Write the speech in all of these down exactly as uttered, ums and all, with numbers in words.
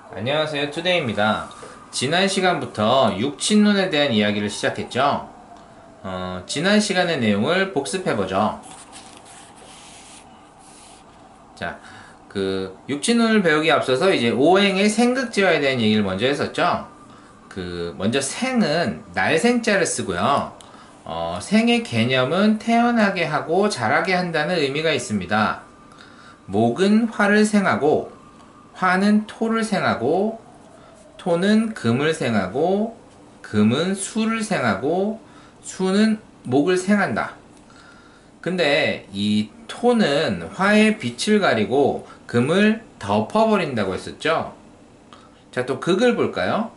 안녕하세요, 투데이입니다. 지난 시간부터 육친론에 대한 이야기를 시작했죠. 어, 지난 시간의 내용을 복습해보죠. 자, 그 육친론을 배우기 앞서서 이제 오행의 생극지화에 대한 얘기를 먼저 했었죠. 그 먼저 생은 날생자를 쓰고요. 어, 생의 개념은 태어나게 하고 자라게 한다는 의미가 있습니다. 목은 화를 생하고, 화는 토를 생하고, 토는 금을 생하고, 금은 수를 생하고, 수는 목을 생한다. 근데 이 토는 화의 빛을 가리고 금을 덮어버린다고 했었죠. 자, 또 극을 볼까요?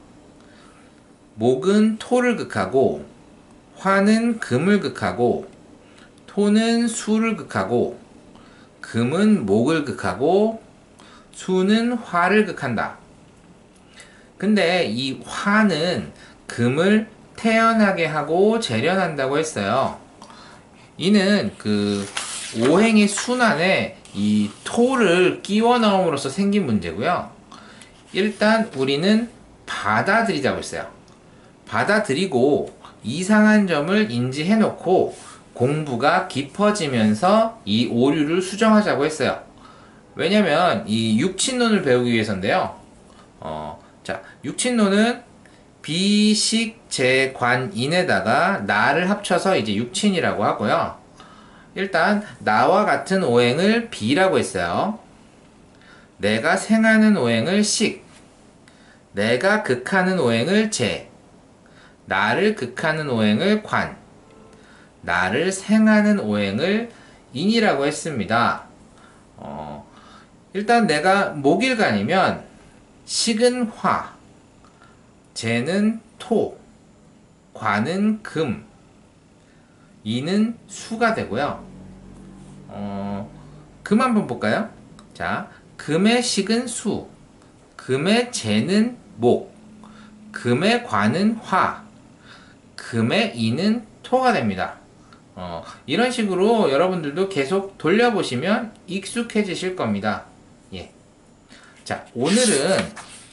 목은 토를 극하고, 화는 금을 극하고, 토는 수를 극하고, 금은 목을 극하고, 수는 화를 극한다. 근데 이 화는 금을 태어나게 하고 재련한다고 했어요. 이는 그 오행의 순환에 이 토를 끼워 넣음으로써 생긴 문제고요. 일단 우리는 받아들이자고 했어요. 받아들이고 이상한 점을 인지해 놓고 공부가 깊어지면서 이 오류를 수정하자고 했어요. 왜냐면 이 육친론을 배우기 위해서인데요. 어, 자, 육친론은 비식, 재, 관, 인에다가 나를 합쳐서 이제 육친이라고 하고요. 일단 나와 같은 오행을 비라고 했어요. 내가 생하는 오행을 식, 내가 극하는 오행을 재, 나를 극하는 오행을 관, 나를 생하는 오행을 인이라고 했습니다. 어, 일단 내가 목일간이면 식은 화, 재는 토, 관은 금, 인은 수가 되고요. 어, 금 한번 볼까요? 자, 금의 식은 수, 금의 재는 목, 금의 관은 화, 금의 인은 토가 됩니다. 어, 이런 식으로 여러분들도 계속 돌려보시면 익숙해지실 겁니다. 예. 자, 오늘은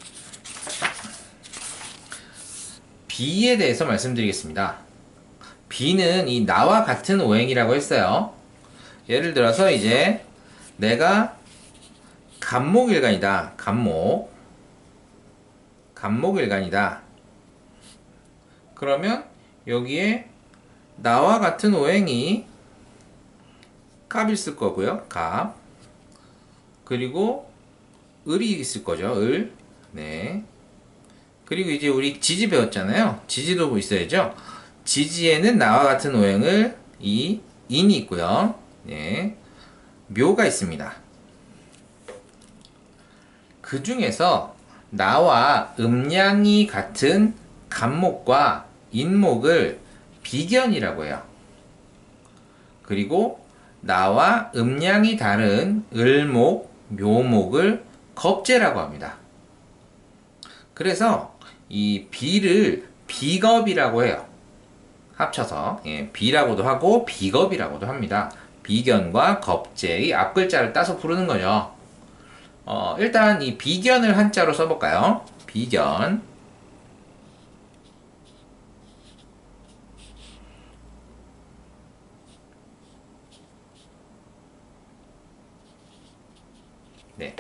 비에 대해서 말씀드리겠습니다. 비는 이 나와 같은 오행이라고 했어요. 예를 들어서 이제 내가 간목일간이다. 간목. 간목일간이다. 그러면 여기에 나와 같은 오행이 갑이 있을 거고요. 갑. 그리고 을이 있을 거죠. 을. 네. 그리고 이제 우리 지지 배웠잖아요. 지지도 있어야죠. 지지에는 나와 같은 오행을 이 인이 있고요. 네. 묘가 있습니다. 그 중에서 나와 음양이 같은 간목과 인목을 비견이라고 해요. 그리고 나와 음양이 다른 을목, 묘목을 겁재라고 합니다. 그래서 이 비를 비겁이라고 해요. 합쳐서 예, 비라고도 하고 비겁이라고도 합니다. 비견과 겁재의 앞글자를 따서 부르는 거죠. 어, 일단 이 비견을 한자로 써볼까요? 비견. 네.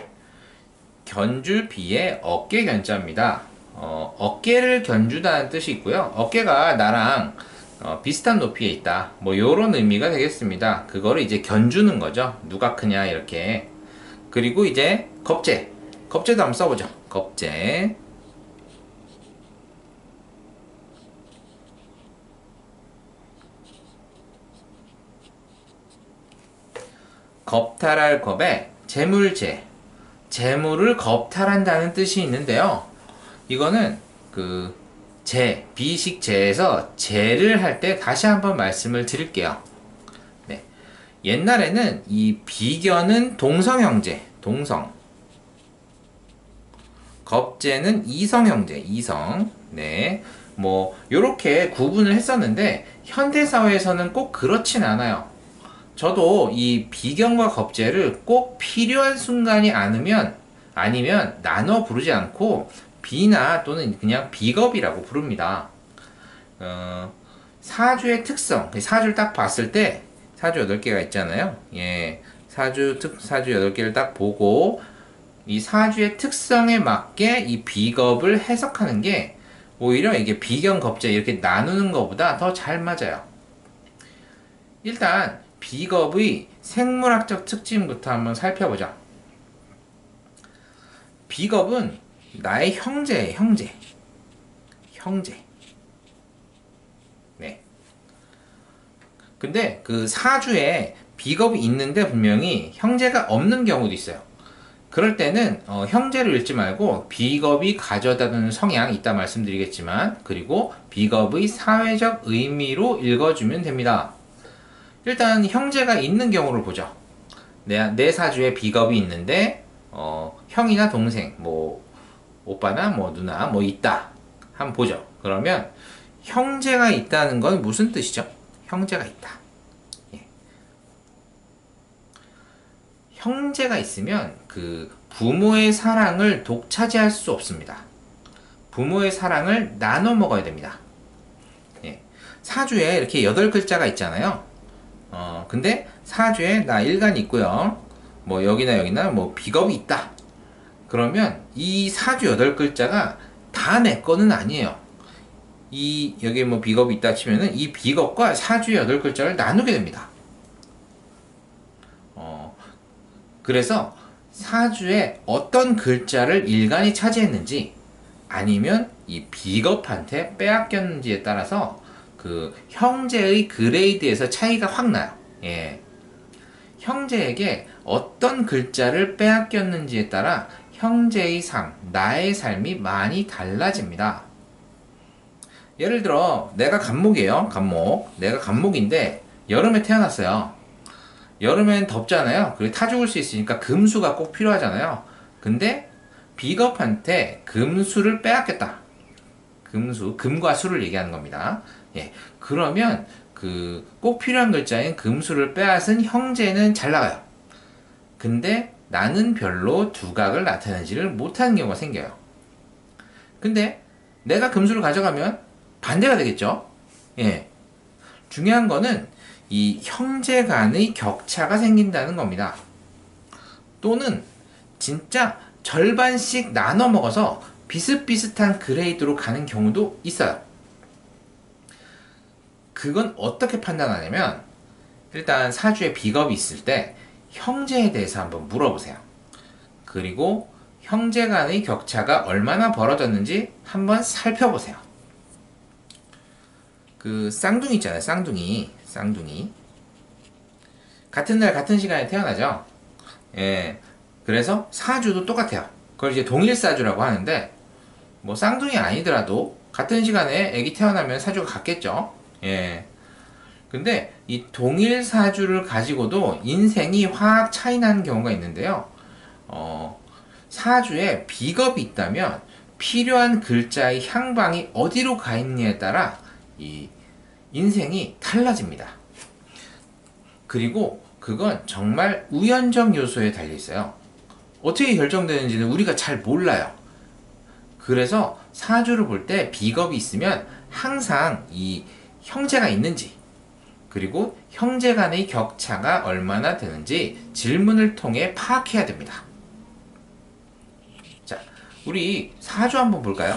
견주비의 어깨 견자입니다. 어, 어깨를 견주다는 뜻이 있고요. 어깨가 나랑 어, 비슷한 높이에 있다. 뭐 요런 의미가 되겠습니다. 그거를 이제 견주는 거죠. 누가 크냐 이렇게. 그리고 이제 겁재. 겁재도 한번 써보죠. 겁재. 겁탈할 겁에 재물재. 재물을 겁탈한다는 뜻이 있는데요. 이거는 그 재, 비식재에서 재를 할 때 다시 한번 말씀을 드릴게요. 네. 옛날에는 이 비견은 동성형제, 동성. 겁재는 이성형제, 이성. 네. 뭐 요렇게 구분을 했었는데 현대 사회에서는 꼭 그렇진 않아요. 저도 이 비견과 겁재를 꼭 필요한 순간이 않으면 아니면 나눠 부르지 않고 비나 또는 그냥 비겁이라고 부릅니다. 어, 사주의 특성, 사주를 딱 봤을 때 사주 여덟 개가 있잖아요. 예, 사주 특 사주 여덟 개를 딱 보고 이 사주의 특성에 맞게 이 비겁을 해석하는 게 오히려 이게 비견겁재 이렇게 나누는 것보다 더 잘 맞아요. 일단 비겁의 생물학적 특징부터 한번 살펴보자. 비겁은 나의 형제예요, 형제. 형제. 네. 근데 그 사주에 비겁이 있는데 분명히 형제가 없는 경우도 있어요. 그럴 때는 어, 형제를 읽지 말고 비겁이 가져다주는 성향이 있다 말씀드리겠지만, 그리고 비겁의 사회적 의미로 읽어주면 됩니다. 일단 형제가 있는 경우를 보죠. 내, 내 사주에 비겁이 있는데 어, 형이나 동생, 뭐 오빠나 뭐 누나 뭐 있다 한번 보죠. 그러면 형제가 있다는 건 무슨 뜻이죠? 형제가 있다. 예. 형제가 있으면 그 부모의 사랑을 독차지할 수 없습니다. 부모의 사랑을 나눠 먹어야 됩니다. 예. 사주에 이렇게 여덟 글자가 있잖아요. 어, 근데 사주에 나 일간이 있고요. 뭐 여기나 여기나 뭐 비겁이 있다. 그러면 이 사주 여덟 글자가 다 내 거는 아니에요. 이 여기 뭐 비겁이 있다 치면은 이 비겁과 사주의 여덟 글자를 나누게 됩니다. 어, 그래서 사주에 어떤 글자를 일간이 차지했는지 아니면 이 비겁한테 빼앗겼는지에 따라서 그 형제의 그레이드에서 차이가 확 나요. 예. 형제에게 어떤 글자를 빼앗겼는지에 따라 형제의 삶, 나의 삶이 많이 달라집니다. 예를 들어 내가 간목이에요. 간목. 내가 간목인데 여름에 태어났어요. 여름엔 덥잖아요. 그리고 타 죽을 수 있으니까 금수가 꼭 필요하잖아요. 근데 비겁한테 금수를 빼앗겼다. 금수, 금과 수를 얘기하는 겁니다. 예, 그러면 그 꼭 필요한 글자인 금수를 빼앗은 형제는 잘 나가요. 근데 나는 별로 두각을 나타내지를 못하는 경우가 생겨요. 근데 내가 금수를 가져가면 반대가 되겠죠. 예, 중요한 거는 이 형제 간의 격차가 생긴다는 겁니다. 또는 진짜 절반씩 나눠 먹어서 비슷비슷한 그레이드로 가는 경우도 있어요. 그건 어떻게 판단하냐면, 일단 사주에 비겁이 있을 때 형제에 대해서 한번 물어보세요. 그리고 형제 간의 격차가 얼마나 벌어졌는지 한번 살펴보세요. 그 쌍둥이 있잖아요. 쌍둥이. 쌍둥이. 같은 날 같은 시간에 태어나죠. 예. 그래서 사주도 똑같아요. 그걸 이제 동일사주라고 하는데, 뭐 쌍둥이 아니더라도 같은 시간에 애기 태어나면 사주가 같겠죠. 예. 근데 이 동일 사주를 가지고도 인생이 확 차이 나는 경우가 있는데요. 어, 사주에 비겁이 있다면 필요한 글자의 향방이 어디로 가 있느냐에 따라 이 인생이 달라집니다. 그리고 그건 정말 우연적 요소에 달려 있어요. 어떻게 결정되는지는 우리가 잘 몰라요. 그래서 사주를 볼 때 비겁이 있으면 항상 이 형제가 있는지, 그리고 형제 간의 격차가 얼마나 되는지 질문을 통해 파악해야 됩니다. 자, 우리 사주 한번 볼까요?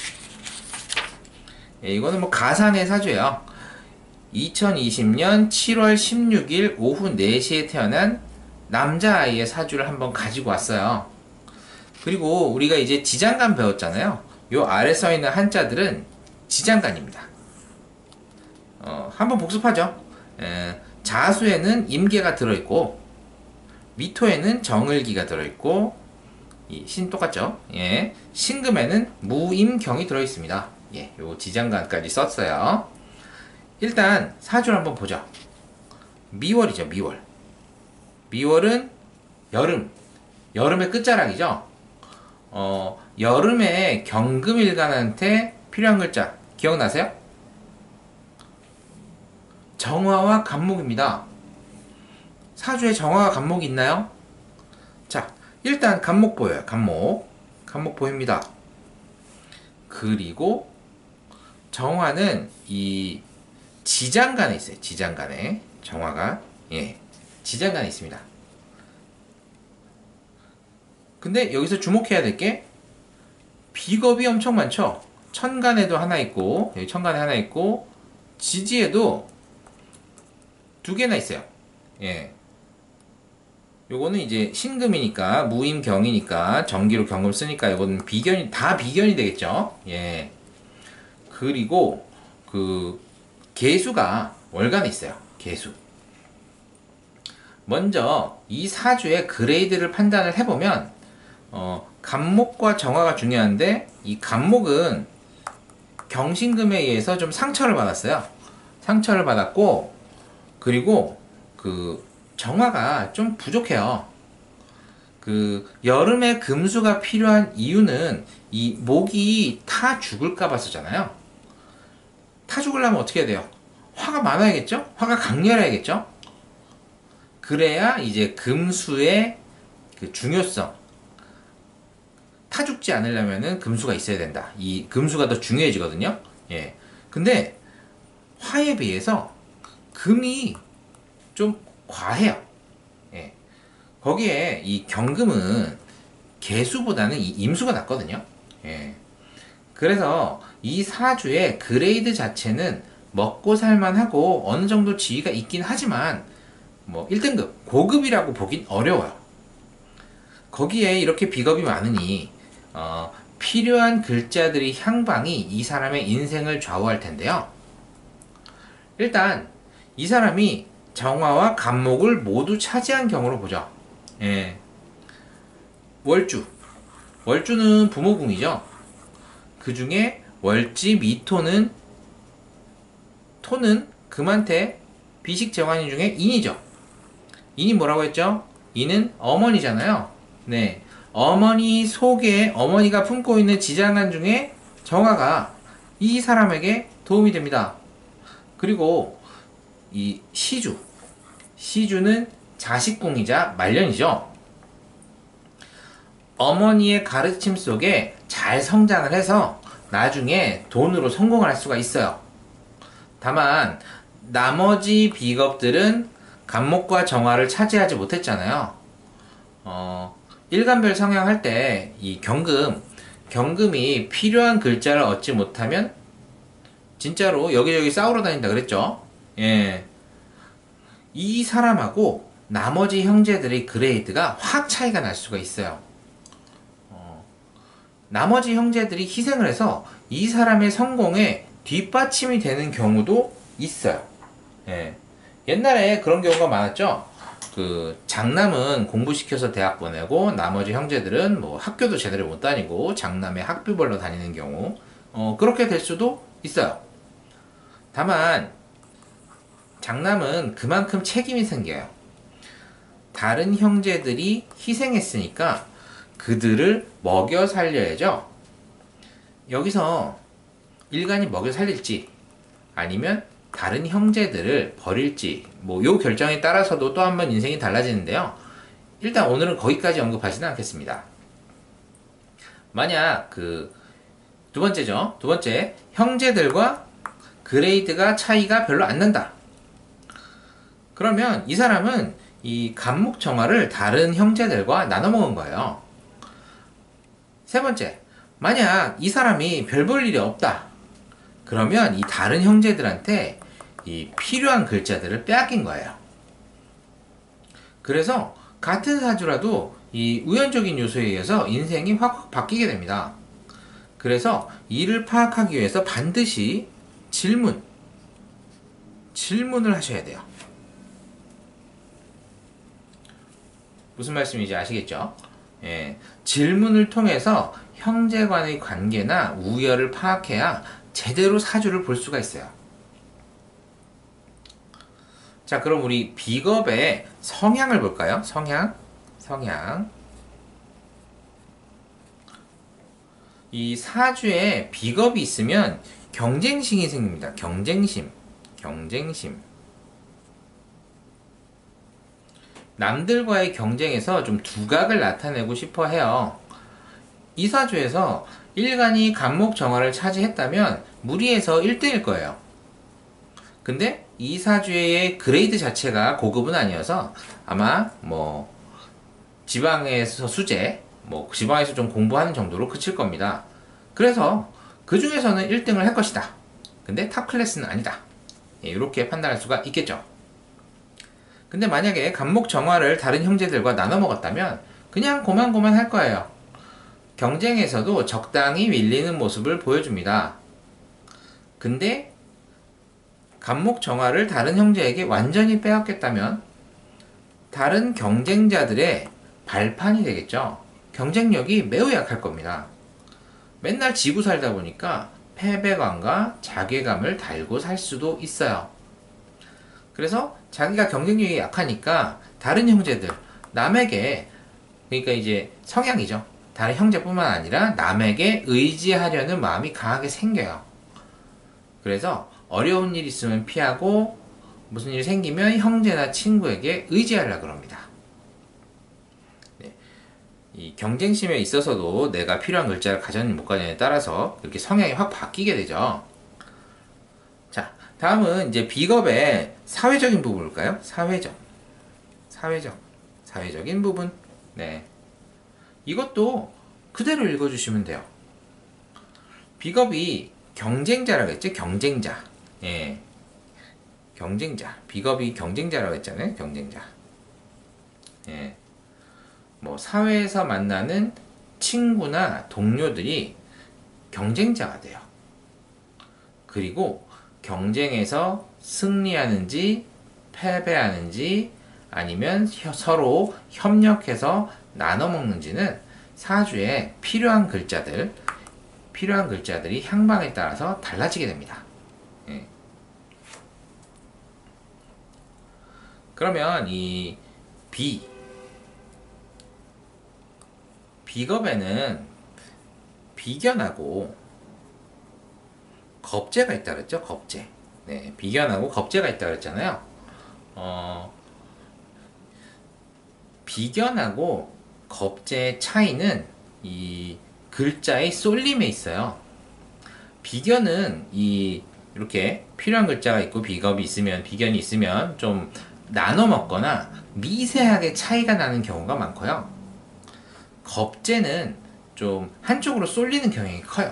예, 이거는 뭐 가상의 사주예요. 이천이십 년 칠월 십육일 오후 네 시에 태어난 남자아이의 사주를 한번 가지고 왔어요. 그리고 우리가 이제 지장간 배웠잖아요. 요 아래 써 있는 한자들은 지장간입니다. 어, 한번 복습하죠. 에, 자수에는 임계가 들어있고, 미토에는 정을기가 들어있고, 이 신 똑같죠? 예. 신금에는 무임경이 들어있습니다. 예, 요 지장간까지 썼어요. 일단 사주를 한번 보죠. 미월이죠, 미월. 미월은 여름. 여름의 끝자락이죠. 어, 여름에 경금일간한테 필요한 글자 기억나세요? 정화와 간목입니다. 사주에 정화와 간목이 있나요? 자, 일단 간목 보여요. 간목. 간목 보입니다. 그리고 정화는 이 지장간에 있어요. 지장간에. 정화가. 예. 지장간에 있습니다. 근데 여기서 주목해야 될 게 비겁이 엄청 많죠. 천간에도 하나 있고, 여기 천간에 하나 있고, 지지에도 두 개나 있어요. 예. 요거는 이제 신금이니까, 무임경이니까, 정기로 경금 쓰니까 요거는 비견이, 다 비견이 되겠죠. 예. 그리고, 그, 계수가 월간에 있어요. 계수. 먼저, 이 사주의 그레이드를 판단을 해보면, 어, 간목과 정화가 중요한데, 이 간목은 경신금에 의해서 좀 상처를 받았어요. 상처를 받았고, 그리고 그 정화가 좀 부족해요. 그 여름에 금수가 필요한 이유는 이 목이 타 죽을까 봐서잖아요. 타 죽으려면 어떻게 해야 돼요? 화가 많아야겠죠? 화가 강렬해야겠죠? 그래야 이제 금수의 그 중요성, 타 죽지 않으려면은 금수가 있어야 된다. 이 금수가 더 중요해지거든요. 예. 근데 화에 비해서 금이 좀 과해요. 예. 거기에 이 경금은 개수보다는 이 임수가 낫거든요. 예. 그래서 이 사주의 그레이드 자체는 먹고 살만하고 어느 정도 지위가 있긴 하지만 뭐 일 등급 고급이라고 보긴 어려워요. 거기에 이렇게 비겁이 많으니 어, 필요한 글자들의 향방이 이 사람의 인생을 좌우할 텐데요. 일단 이 사람이 정화와 간목을 모두 차지한 경우로 보죠. 예. 월주. 월주는 부모궁이죠. 그 중에 월지 미토는 토는 금한테 비식정환인 중에 인이죠. 인이 뭐라고 했죠? 인은 어머니잖아요. 네. 어머니 속에 어머니가 품고 있는 지장간 중에 정화가 이 사람에게 도움이 됩니다. 그리고 이 시주. 시주는 자식궁이자 말년이죠. 어머니의 가르침 속에 잘 성장을 해서 나중에 돈으로 성공을 할 수가 있어요. 다만 나머지 비겁들은 간목과 정화를 차지하지 못했잖아요. 어, 일간별 성향할 때 이 경금, 경금이 필요한 글자를 얻지 못하면 진짜로 여기저기 싸우러 다닌다 그랬죠. 예. 이 사람하고 나머지 형제들의 그레이드가 확 차이가 날 수가 있어요. 어, 나머지 형제들이 희생을 해서 이 사람의 성공에 뒷받침이 되는 경우도 있어요. 예. 옛날에 그런 경우가 많았죠. 그 장남은 공부시켜서 대학 보내고 나머지 형제들은 뭐 학교도 제대로 못 다니고 장남의 학비벌로 다니는 경우 어, 그렇게 될 수도 있어요. 다만 장남은 그만큼 책임이 생겨요. 다른 형제들이 희생했으니까 그들을 먹여 살려야죠. 여기서 일간이 먹여 살릴지 아니면 다른 형제들을 버릴지 뭐 요 결정에 따라서도 또 한 번 인생이 달라지는데요. 일단 오늘은 거기까지 언급하지는 않겠습니다. 만약 그 두 번째죠. 두 번째, 형제들과 그레이드가 차이가 별로 안 난다. 그러면 이 사람은 이 간목 정화를 다른 형제들과 나눠 먹은 거예요. 세 번째, 만약 이 사람이 별 볼 일이 없다. 그러면 이 다른 형제들한테 이 필요한 글자들을 빼앗긴 거예요. 그래서 같은 사주라도 이 우연적인 요소에 의해서 인생이 확 바뀌게 됩니다. 그래서 이를 파악하기 위해서 반드시 질문, 질문을 하셔야 돼요. 무슨 말씀인지 아시겠죠? 예, 질문을 통해서 형제 간의 관계나 우열을 파악해야 제대로 사주를 볼 수가 있어요. 자, 그럼 우리 비겁의 성향을 볼까요? 성향, 성향. 이 사주에 비겁이 있으면 경쟁심이 생깁니다. 경쟁심, 경쟁심. 남들과의 경쟁에서 좀 두각을 나타내고 싶어 해요. 이사주에서 일간이 간목 정화를 차지했다면 무리해서 일 등일 거예요. 근데 이사주의 그레이드 자체가 고급은 아니어서 아마 뭐 지방에서 수재, 뭐 지방에서 좀 공부하는 정도로 그칠 겁니다. 그래서 그 중에서는 일 등을 할 것이다. 근데 탑 클래스는 아니다. 예, 이렇게 판단할 수가 있겠죠. 근데 만약에 간목 정화를 다른 형제들과 나눠 먹었다면 그냥 고만고만 할 거예요. 경쟁에서도 적당히 밀리는 모습을 보여줍니다. 근데 간목 정화를 다른 형제에게 완전히 빼앗겼다면 다른 경쟁자들의 발판이 되겠죠. 경쟁력이 매우 약할 겁니다. 맨날 지고 살다 보니까 패배감과 자괴감을 달고 살 수도 있어요. 그래서 자기가 경쟁력이 약하니까 다른 형제들, 남에게, 그러니까 이제 성향이죠. 다른 형제뿐만 아니라 남에게 의지하려는 마음이 강하게 생겨요. 그래서 어려운 일 있으면 피하고 무슨 일이 생기면 형제나 친구에게 의지하려고 합니다. 네. 이 경쟁심에 있어서도 내가 필요한 글자를 가졌는지 못 가졌느냐에 따라서 이렇게 성향이 확 바뀌게 되죠. 자, 다음은 이제 비겁의 사회적인 부분 볼까요? 사회적. 사회적. 사회적인 부분. 네. 이것도 그대로 읽어주시면 돼요. 비겁이 경쟁자라고 했죠? 경쟁자. 예. 경쟁자. 비겁이 경쟁자라고 했잖아요. 경쟁자. 예. 뭐, 사회에서 만나는 친구나 동료들이 경쟁자가 돼요. 그리고 경쟁에서 승리하는지, 패배하는지, 아니면 서로 협력해서 나눠 먹는지는 사주에 필요한 글자들, 필요한 글자들이 향방에 따라서 달라지게 됩니다. 예. 그러면 이 비, 비겁에는 비견하고 겁재가 있다 그랬죠? 겁재. 네, 비견하고 겁재가 있다 그랬잖아요. 어, 비견하고 겁재의 차이는 이 글자의 쏠림에 있어요. 비견은 이 이렇게 필요한 글자가 있고 비겁이 있으면, 비견이 있으면 좀 나눠 먹거나 미세하게 차이가 나는 경우가 많고요. 겁재는 좀 한쪽으로 쏠리는 경향이 커요.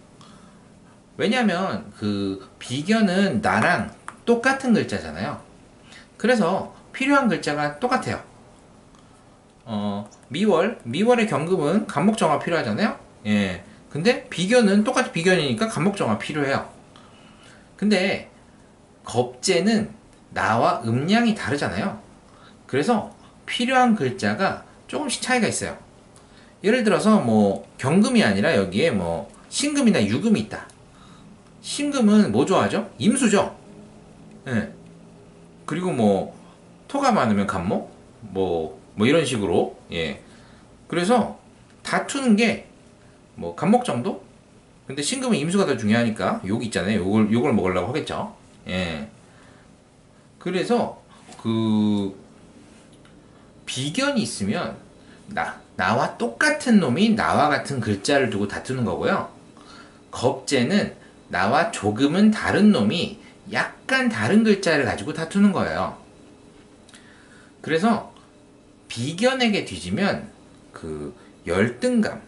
왜냐면 그 비견은 나랑 똑같은 글자잖아요. 그래서 필요한 글자가 똑같아요. 어, 미월, 미월의 경금은 간목정화 필요하잖아요. 예. 근데 비견은 똑같이 비견이니까 간목정화 필요해요. 근데 겁재는 나와 음량이 다르잖아요. 그래서 필요한 글자가 조금씩 차이가 있어요. 예를 들어서 뭐 경금이 아니라 여기에 뭐 신금이나 유금이 있다. 신금은 뭐 좋아하죠? 임수죠. 예. 그리고 뭐 토가 많으면 간목, 뭐, 뭐 이런 식으로. 예. 그래서 다투는 게 뭐 간목 정도? 근데 신금은 임수가 더 중요하니까 욕 있잖아요. 요걸 요걸 먹으려고 하겠죠. 예. 그래서 그 비견이 있으면 나 나와 똑같은 놈이 나와 같은 글자를 두고 다투는 거고요. 겁재는 나와 조금은 다른 놈이 약간 다른 글자를 가지고 다투는 거예요. 그래서 비견에게 뒤지면 그 열등감,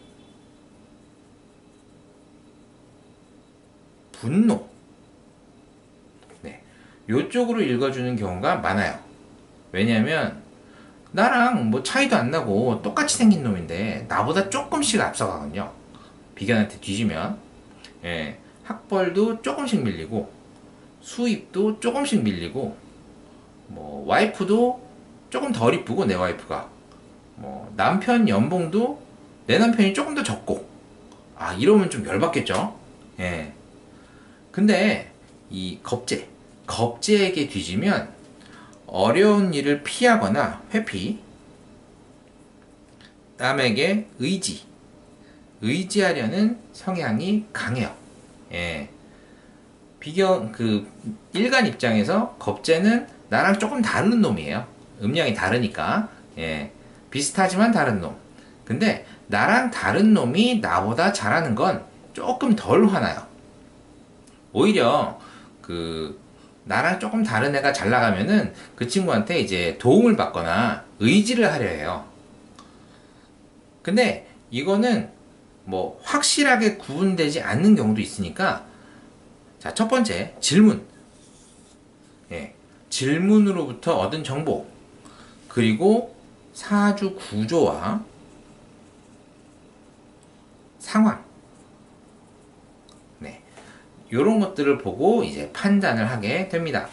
분노, 네, 요쪽으로 읽어주는 경우가 많아요. 왜냐하면 나랑 뭐 차이도 안 나고 똑같이 생긴 놈인데 나보다 조금씩 앞서가거든요. 비견한테 뒤지면. 예, 학벌도 조금씩 밀리고 수입도 조금씩 밀리고 뭐 와이프도 조금 덜 이쁘고 내 와이프가 뭐 남편 연봉도 내 남편이 조금 더 적고, 아 이러면 좀 열받겠죠. 예. 근데 이 겁재 겁재에게 뒤지면 어려운 일을 피하거나 회피, 남에게 의지 의지하려는 성향이 강해요. 예. 비견 그 일간 입장에서 겁재는 나랑 조금 다른 놈이에요. 음량이 다르니까. 예. 비슷하지만 다른 놈. 근데 나랑 다른 놈이 나보다 잘하는 건 조금 덜 화나요. 오히려 그 나랑 조금 다른 애가 잘 나가면은 그 친구한테 이제 도움을 받거나 의지를 하려 해요. 근데 이거는 뭐 확실하게 구분되지 않는 경우도 있으니까, 자, 첫 번째 질문. 예. 질문으로부터 얻은 정보, 그리고 사주 구조와 상황, 네, 이런 것들을 보고 이제 판단을 하게 됩니다.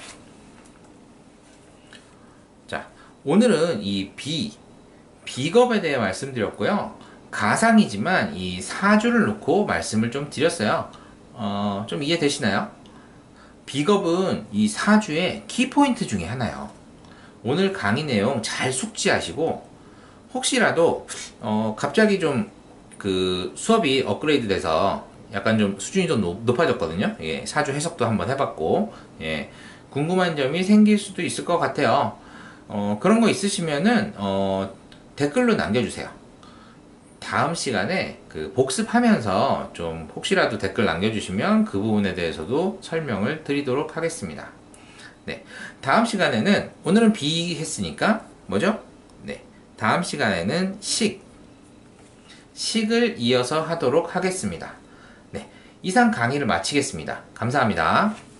자, 오늘은 이 비, 비겁에 대해 말씀드렸고요. 가상이지만 이 사주를 놓고 말씀을 좀 드렸어요. 어, 좀 이해되시나요? 비겁은 이 사주의 키포인트 중에 하나예요. 오늘 강의 내용 잘 숙지하시고, 혹시라도 어, 갑자기 좀 그 수업이 업그레이드 돼서 약간 좀 수준이 좀 높, 높아졌거든요. 예, 사주 해석도 한번 해봤고, 예, 궁금한 점이 생길 수도 있을 것 같아요. 어, 그런 거 있으시면은 어, 댓글로 남겨주세요. 다음 시간에 그 복습하면서 좀 혹시라도 댓글 남겨주시면 그 부분에 대해서도 설명을 드리도록 하겠습니다. 네, 다음 시간에는, 오늘은 비 했으니까 뭐죠? 네, 다음 시간에는 식, 식을 이어서 하도록 하겠습니다. 네, 이상 강의를 마치겠습니다. 감사합니다.